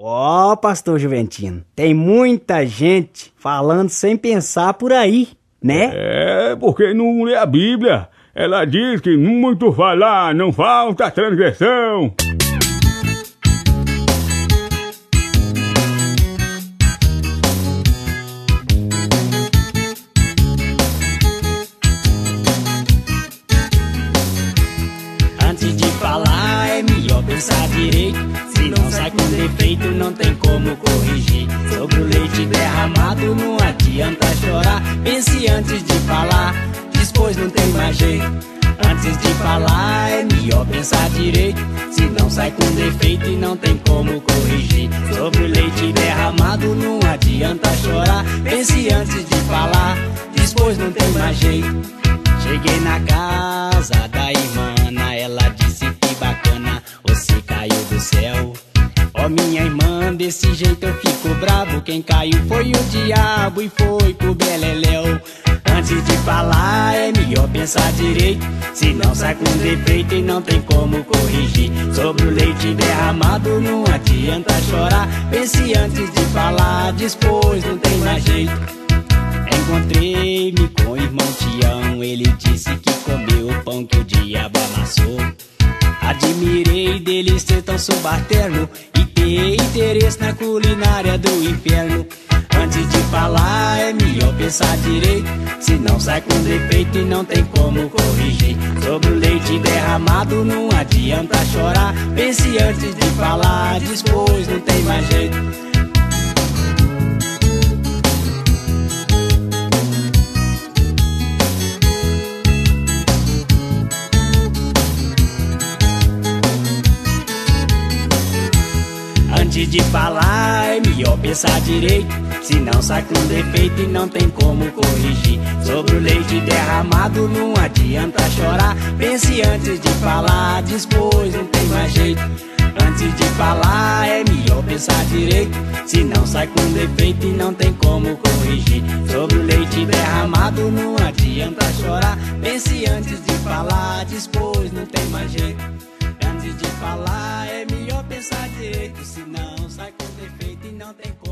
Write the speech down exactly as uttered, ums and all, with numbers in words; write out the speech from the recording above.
Ó, pastor Juventino, tem muita gente falando sem pensar por aí, né? É, porque não lê a Bíblia. Ela diz que muito falar não falta transgressão. Antes de falar é melhor pensar direito. Se não sai com defeito não tem como corrigir. Sobre o leite derramado não adianta chorar. Pense antes de falar, depois não tem mais jeito. Antes de falar é melhor pensar direito. Se não sai com defeito e não tem como corrigir. Sobre o leite derramado não adianta chorar. Pense antes de falar, depois não tem mais jeito. Cheguei na casa da irmã, ela disse que bacana, você caiu do céu. Ó, minha irmã, desse jeito eu fico bravo. Quem caiu foi o diabo e foi pro beleléu. Antes de falar é melhor pensar direito. Se não sai com defeito e não tem como corrigir. Sobre o leite derramado não adianta chorar. Pense antes de falar, depois não tem mais jeito. Encontrei-me com o irmão Tião, ele disse que comeu o pão que o diabo amassou. Admirei dele ser tão subalterno e ter interesse na culinária do inferno. Antes de falar é melhor pensar direito. Se não sai com defeito e não tem como corrigir. Sobre o leite derramado não adianta chorar. Pense antes de falar, depois não tem mais jeito. Antes de falar é melhor pensar direito. Se não sai com defeito e não tem como corrigir. Sobre o leite derramado não adianta chorar. Pense antes de falar, depois não tem mais jeito. Antes de falar é melhor pensar direito. Se não sai com defeito e não tem como corrigir. Sobre o leite derramado não adianta chorar. Pense antes de falar, depois não tem mais jeito. Antes de falar é melhor pensar direito. Se não sai com defeito e não tem como